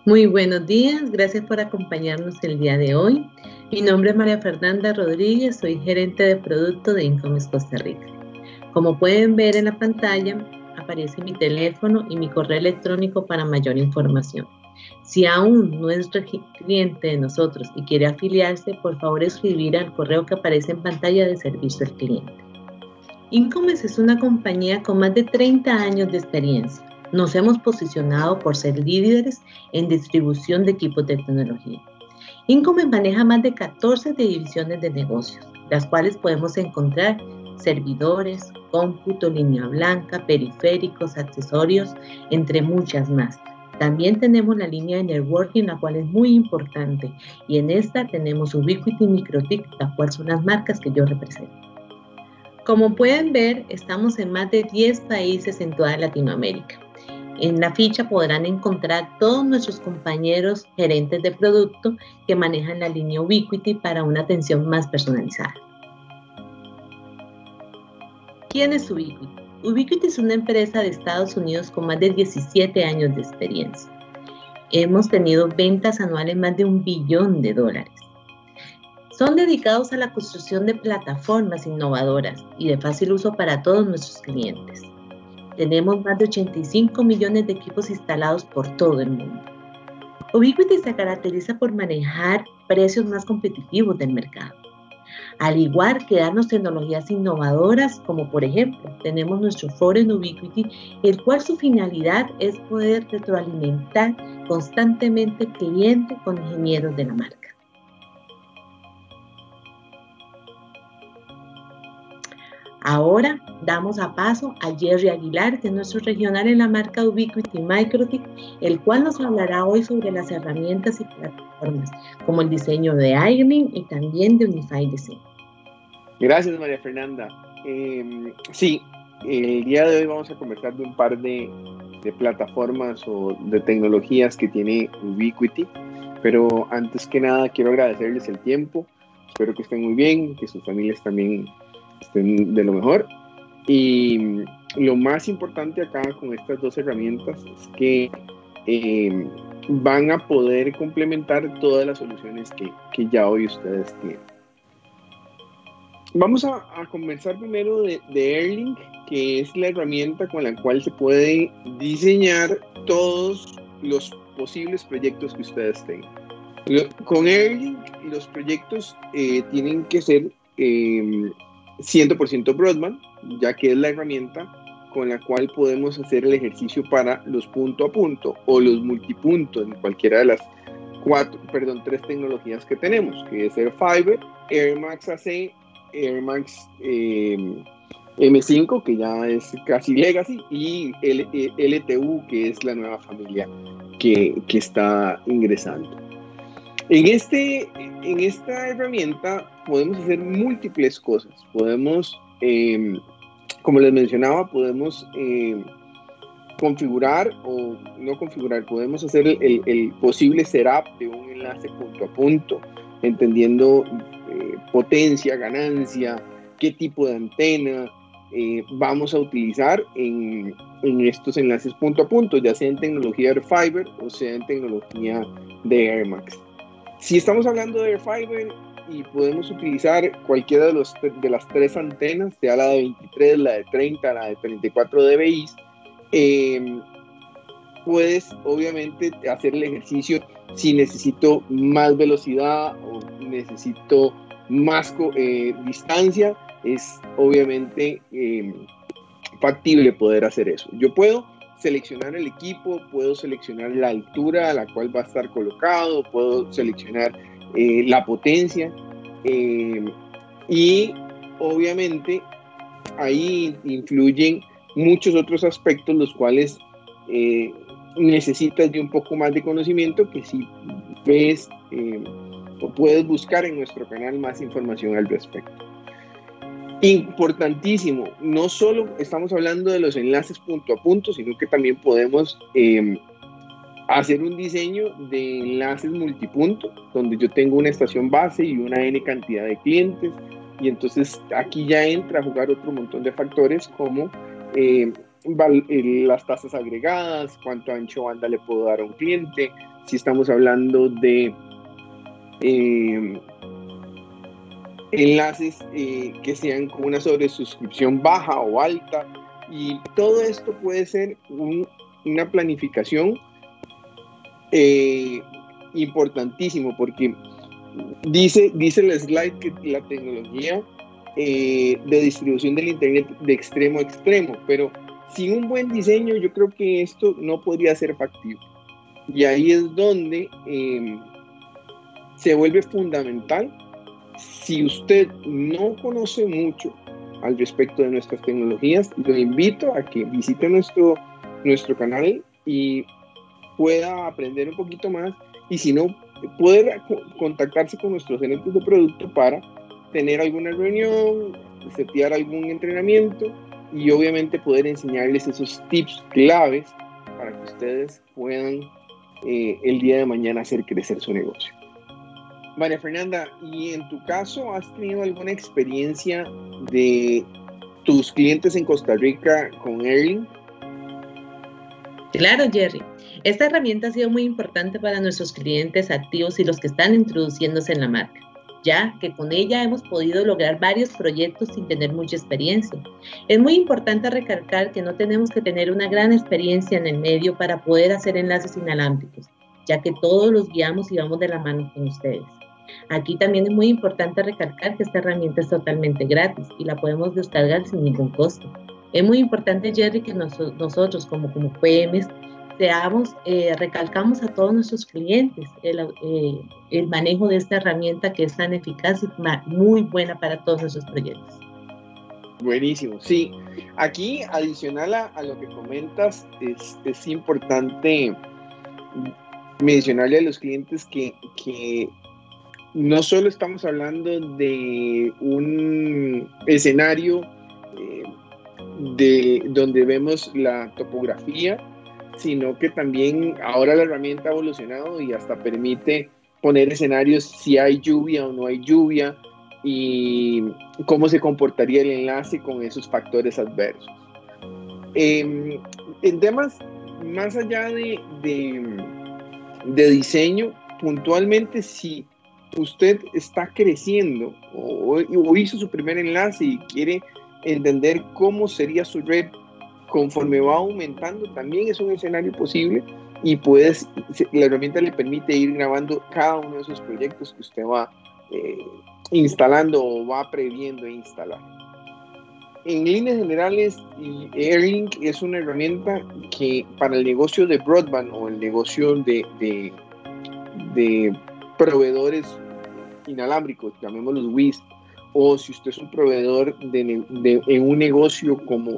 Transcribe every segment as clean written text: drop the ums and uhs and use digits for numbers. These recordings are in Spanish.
Muy buenos días, gracias por acompañarnos el día de hoy. Mi nombre es María Fernanda Rodríguez, soy gerente de producto de Incomes Costa Rica. Como pueden ver en la pantalla, aparece mi teléfono y mi correo electrónico para mayor información. Si aún no es cliente de nosotros y quiere afiliarse, por favor escribir al correo que aparece en pantalla de servicio al cliente. Incomes es una compañía con más de 30 años de experiencia. Nos hemos posicionado por ser líderes en distribución de equipos de tecnología. Incomes maneja más de 14 divisiones de negocios, las cuales podemos encontrar servidores, cómputo, línea blanca, periféricos, accesorios, entre muchas más. También tenemos la línea de networking, la cual es muy importante, y en esta tenemos Ubiquiti y MikroTik, las cuales son las marcas que yo represento. Como pueden ver, estamos en más de 10 países en toda Latinoamérica. En la ficha podrán encontrar todos nuestros compañeros gerentes de producto que manejan la línea Ubiquiti para una atención más personalizada. ¿Quién es Ubiquiti? Ubiquiti es una empresa de Estados Unidos con más de 17 años de experiencia. Hemos tenido ventas anuales más de $1 billón. Son dedicados a la construcción de plataformas innovadoras y de fácil uso para todos nuestros clientes. Tenemos más de 85 millones de equipos instalados por todo el mundo. Ubiquiti se caracteriza por manejar precios más competitivos del mercado, al igual que darnos tecnologías innovadoras, como por ejemplo, tenemos nuestro foro en Ubiquiti, el cual su finalidad es poder retroalimentar constantemente al cliente con ingenieros de la marca. Ahora damos a paso a Jerry Aguilar, que es nuestro regional en la marca Ubiquiti MikroTik, el cual nos hablará hoy sobre las herramientas y plataformas, como el diseño de iRing y también de Unified Design. Gracias, María Fernanda. Sí, el día de hoy vamos a conversar de un par de plataformas o de tecnologías que tiene Ubiquiti, pero antes que nada quiero agradecerles el tiempo. Espero que estén muy bien, que sus familias también estén de lo mejor. Y lo más importante acá con estas dos herramientas es que van a poder complementar todas las soluciones que ya hoy ustedes tienen. Vamos a comenzar primero de Airlink, que es la herramienta con la cual se puede diseñar todos los posibles proyectos que ustedes tengan. Con Airlink, los proyectos tienen que ser 100% broadband, ya que es la herramienta con la cual podemos hacer el ejercicio para los punto a punto o los multipuntos en cualquiera de las tres tecnologías que tenemos, que es AirFiber, AirMax AC, AirMax M5, que ya es casi legacy, y LTU, que es la nueva familia que está ingresando. En esta herramienta podemos hacer múltiples cosas. Podemos, como les mencionaba, podemos configurar o no configurar, podemos hacer el posible setup de un enlace punto a punto, entendiendo potencia, ganancia, qué tipo de antena vamos a utilizar en estos enlaces punto a punto, ya sea en tecnología AirFiber o sea en tecnología de AirMax. Si estamos hablando de AirFiber y podemos utilizar cualquiera de las tres antenas, sea la de 23, la de 30, la de 34 dBi, puedes obviamente hacer el ejercicio si necesito más velocidad o necesito más distancia. Es obviamente factible poder hacer eso. Yo puedo seleccionar el equipo, puedo seleccionar la altura a la cual va a estar colocado, puedo seleccionar la potencia y obviamente ahí influyen muchos otros aspectos los cuales necesitas de un poco más de conocimiento, que si ves o puedes buscar en nuestro canal más información al respecto. Importantísimo, no solo estamos hablando de los enlaces punto a punto, sino que también podemos hacer un diseño de enlaces multipunto, donde yo tengo una estación base y una N cantidad de clientes, y entonces aquí ya entra a jugar otro montón de factores como las tasas agregadas, cuánto ancho banda le puedo dar a un cliente, si estamos hablando de enlaces que sean con una sobresuscripción baja o alta, y todo esto puede ser una planificación importantísimo, porque dice el slide que la tecnología de distribución del internet de extremo a extremo, pero sin un buen diseño yo creo que esto no podría ser factible, y ahí es donde se vuelve fundamental. Si usted no conoce mucho al respecto de nuestras tecnologías, lo invito a que visite nuestro canal y pueda aprender un poquito más, y si no, poder contactarse con nuestros gerentes de producto para tener alguna reunión, setear algún entrenamiento y obviamente poder enseñarles esos tips claves para que ustedes puedan el día de mañana hacer crecer su negocio. María Fernanda, ¿y en tu caso has tenido alguna experiencia de tus clientes en Costa Rica con Airlink? Claro, Jerry. Esta herramienta ha sido muy importante para nuestros clientes activos y los que están introduciéndose en la marca, ya que con ella hemos podido lograr varios proyectos sin tener mucha experiencia. Es muy importante recalcar que no tenemos que tener una gran experiencia en el medio para poder hacer enlaces inalámbricos, ya que todos los guiamos y vamos de la mano con ustedes. Aquí también es muy importante recalcar que esta herramienta es totalmente gratis y la podemos descargar sin ningún costo. Es muy importante, Jerry, que nosotros como PMs recalcamos a todos nuestros clientes el manejo de esta herramienta que es tan eficaz y muy buena para todos nuestros proyectos. Buenísimo, sí. Aquí, adicional a lo que comentas, es importante mencionarle a los clientes que no solo estamos hablando de un escenario donde vemos la topografía, sino que también ahora la herramienta ha evolucionado y hasta permite poner escenarios si hay lluvia o no hay lluvia y cómo se comportaría el enlace con esos factores adversos. En temas más allá de diseño, puntualmente, si usted está creciendo o hizo su primer enlace y quiere entender cómo sería su red conforme va aumentando, también es un escenario posible, y la herramienta le permite ir grabando cada uno de esos proyectos que usted va instalando o va previendo instalar. En líneas generales, Airlink es una herramienta que para el negocio de broadband o el negocio de proveedores inalámbricos, llamémoslos WISP, o si usted es un proveedor en un negocio como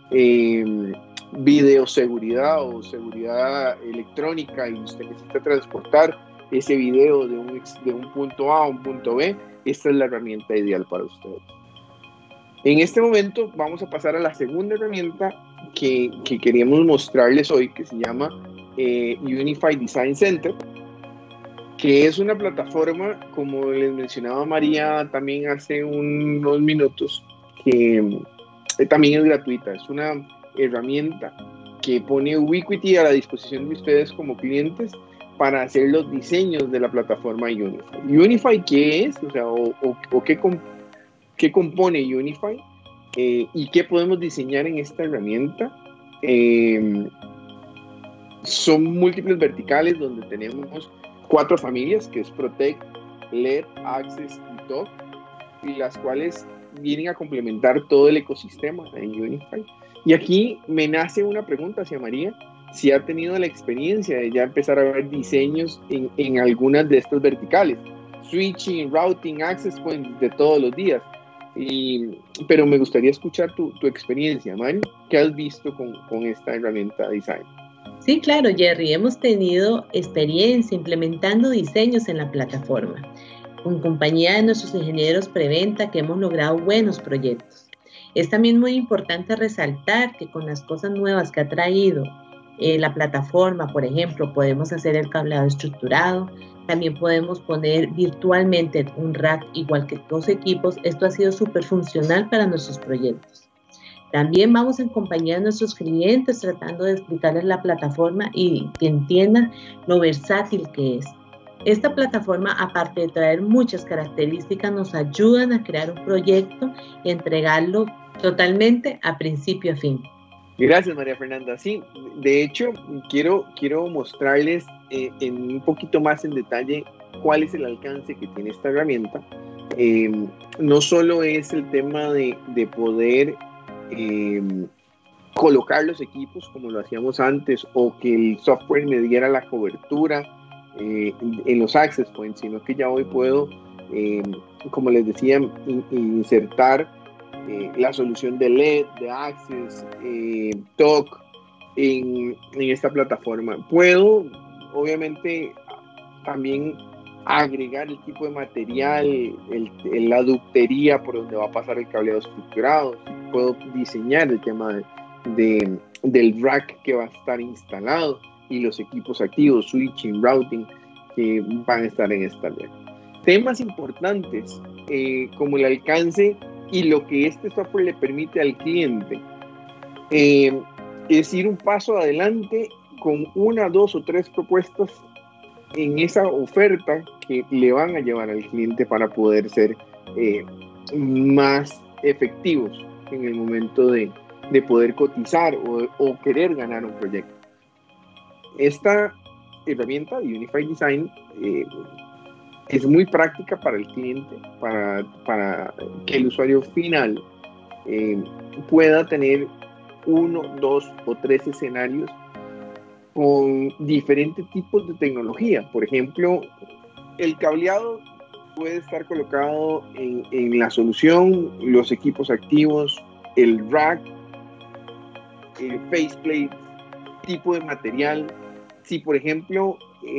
videoseguridad o seguridad electrónica y usted necesita transportar ese video de un punto A a un punto B, esta es la herramienta ideal para ustedes. En este momento vamos a pasar a la segunda herramienta que queríamos mostrarles hoy, que se llama Unified Design Center, que es una plataforma, como les mencionaba María también hace unos minutos, que también es gratuita. Es una herramienta que pone Ubiquiti a la disposición de ustedes como clientes para hacer los diseños de la plataforma Unify. ¿Unify qué es? O sea, ¿qué compone Unify? ¿Y qué podemos diseñar en esta herramienta? Son múltiples verticales donde tenemos 4 familias, que es Protect, LED, Access y Talk, y las cuales vienen a complementar todo el ecosistema en Unify. Y aquí me nace una pregunta hacia María, si ha tenido la experiencia de ya empezar a ver diseños en algunas de estas verticales, switching, routing, access points de todos los días. Pero me gustaría escuchar tu experiencia, Mari. ¿Qué has visto con esta herramienta Design? Sí, claro, Jerry. Hemos tenido experiencia implementando diseños en la plataforma, con compañía de nuestros ingenieros preventa, que hemos logrado buenos proyectos. Es también muy importante resaltar que con las cosas nuevas que ha traído la plataforma, por ejemplo, podemos hacer el cableado estructurado, también podemos poner virtualmente un rack igual que 2 equipos. Esto ha sido súper funcional para nuestros proyectos. También vamos a acompañar a nuestros clientes tratando de explicarles la plataforma y que entiendan lo versátil que es. Esta plataforma, aparte de traer muchas características, nos ayudan a crear un proyecto y entregarlo totalmente a principio a fin. Gracias, María Fernanda. Sí, de hecho, quiero mostrarles en un poquito más en detalle cuál es el alcance que tiene esta herramienta. No solo es el tema de poder colocar los equipos como lo hacíamos antes, o que el software me diera la cobertura en los access points, sino que ya hoy puedo, como les decía, insertar la solución de LED, de Access, TOC en esta plataforma. Puedo, obviamente, también agregar el tipo de material, la ductería por donde va a pasar el cableado estructurado. Puedo diseñar el tema del rack que va a estar instalado y los equipos activos, switching, routing, que van a estar en esta red. Temas importantes como el alcance y lo que este software le permite al cliente es ir un paso adelante con 1, 2 o 3 propuestas en esa oferta que le van a llevar al cliente para poder ser más efectivos en el momento de poder cotizar o querer ganar un proyecto. Esta herramienta de Unified Design es muy práctica para el cliente, para que el usuario final pueda tener 1, 2 o 3 escenarios con diferentes tipos de tecnología. Por ejemplo, el cableado puede estar colocado en la solución, los equipos activos, el rack, el faceplate, tipo de material. Si, por ejemplo,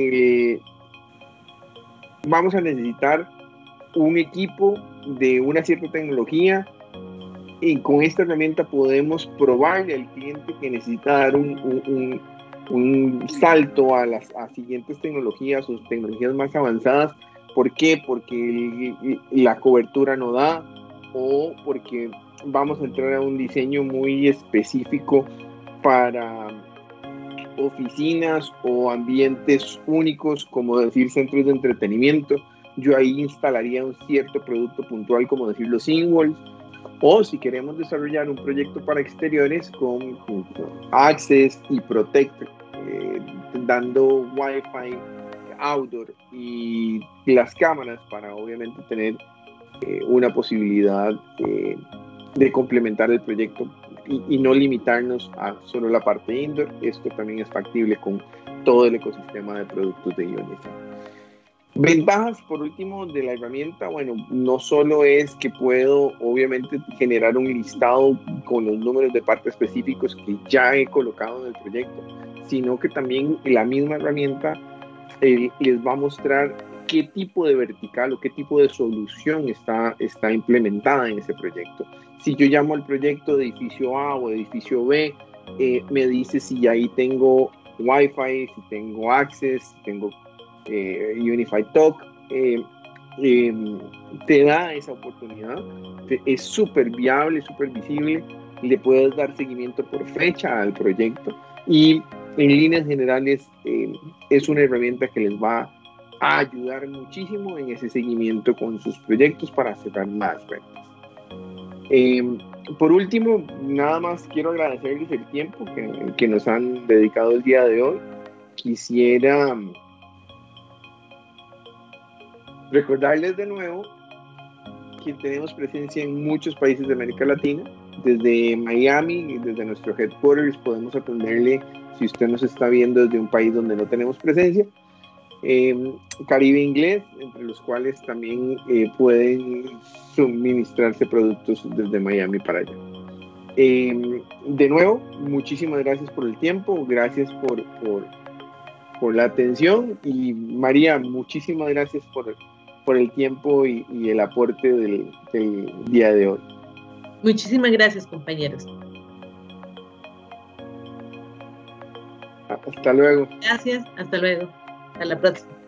vamos a necesitar un equipo de una cierta tecnología, y con esta herramienta podemos probarle al cliente que necesita dar un salto a las siguientes tecnologías o tecnologías más avanzadas. ¿Por qué? Porque la cobertura no da, o porque vamos a entrar a un diseño muy específico para oficinas o ambientes únicos, como decir centros de entretenimiento. Yo ahí instalaría un cierto producto puntual, como decir los singles. O si queremos desarrollar un proyecto para exteriores con Access y Protect, dando Wi-Fi outdoor y las cámaras para obviamente tener una posibilidad de complementar el proyecto y no limitarnos a solo la parte indoor. Esto también es factible con todo el ecosistema de productos de Unify. Ventajas, por último, de la herramienta, bueno, no solo es que puedo obviamente generar un listado con los números de parte específicos que ya he colocado en el proyecto, sino que también la misma herramienta les va a mostrar qué tipo de vertical o qué tipo de solución está implementada en ese proyecto. Si yo llamo al proyecto de edificio A o edificio B, me dice si ahí tengo Wi-Fi, si tengo Access, si tengo Unified TOC, te da esa oportunidad. Es súper viable, súper visible, y le puedes dar seguimiento por fecha al proyecto, y en líneas generales es una herramienta que les va a ayudar muchísimo en ese seguimiento con sus proyectos para cerrar más ventas. Por último, nada más quiero agradecerles el tiempo que nos han dedicado el día de hoy. Quisiera recordarles de nuevo que tenemos presencia en muchos países de América Latina. Desde Miami, desde nuestro headquarters, podemos atenderle si usted nos está viendo desde un país donde no tenemos presencia. Caribe inglés, entre los cuales también pueden suministrarse productos desde Miami para allá. De nuevo, muchísimas gracias por el tiempo, gracias por la atención, y María, muchísimas gracias por el tiempo y el aporte del día de hoy. Muchísimas gracias, compañeros. Hasta luego. Gracias, hasta luego. Hasta la próxima.